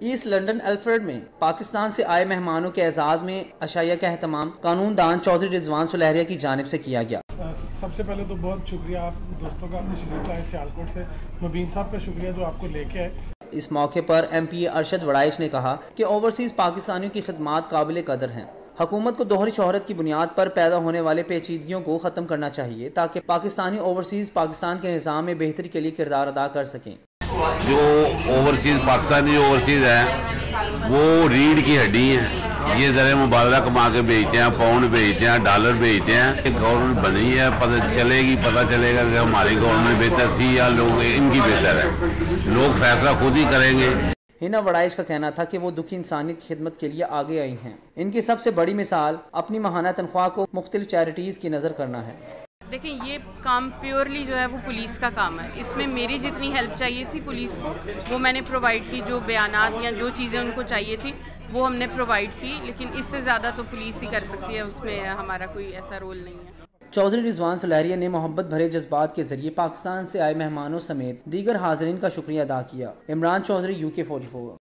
Asset London Alfred میں پاکستان سے آئے مہمانوں کے اعزاز میں عشائیہ کا اہتمام قانون دان چودھری رضوان سلیریہ کی جانب سے کیا گیا۔ سب سے پہلے تو بہت شکریہ آپ دوستوں کا، اپنے شریف لائے سیالکوٹ سے، مبین صاحب کا شکریہ جو آپ کو لے کے آئے۔ اس موقع پر MPA ارشد وڑائچ نے کہا کہ اوورسیز پاکستانیوں کی خدمات قابل قدر ہیں۔ حکومت کو دوہری شہرت کی بنیاد پر پیدا ہونے والے پیچیدگیوں کو ختم کرنا چاہیے تاکہ پاکستانی اوورسیز پاکستان کے نظام میں بہتری کے لیے کردار ادا کر سکیں۔ جو اوورسیز پاکستانی اوورسیز ہیں وہ ریڑھ کی ہڈی ہیں، یہ زر مبادلہ کما کے بیچتے ہیں، پاؤنڈ بیچتے ہیں، ڈالر بیچتے ہیں۔ گورنمنٹ بنی ہے، پتہ چلے گا کہ ہماری گورنمنٹ بہتر تھی یا لوگ ان کی بہتر ہے، لوگ فیصلہ خود ہی کریں گے۔ ہینا warraich کا کہنا تھا کہ وہ دکھی انسانیت کی خدمت کے لیے آگے آئی ہیں۔ ان کی سب سے بڑی مثال اپنی ماہانہ تنخواہ کو مختلف چیریٹیز کی نظر کرنا ہے۔ دیکھیں یہ کام پیورلی جو ہے وہ پولیس کا کام ہے، اس میں میری جتنی ہیلپ چاہیے تھی پولیس کو وہ میں نے پرووائڈ کی، جو بیانات یا جو چیزیں ان کو چاہیے تھی وہ ہم نے پرووائڈ کی، لیکن اس سے زیادہ تو پولیس ہی کر سکتی ہے، اس میں ہمارا کوئی ایسا رول نہیں ہے۔ چودھری رضوان سلیریہ نے محبت بھرے جذبات کے ذریعے پاکستان سے آئے مہمانوں سمیت دیگر حاضرین کا شکریہ ادا کیا۔ عمران چودھری UK44۔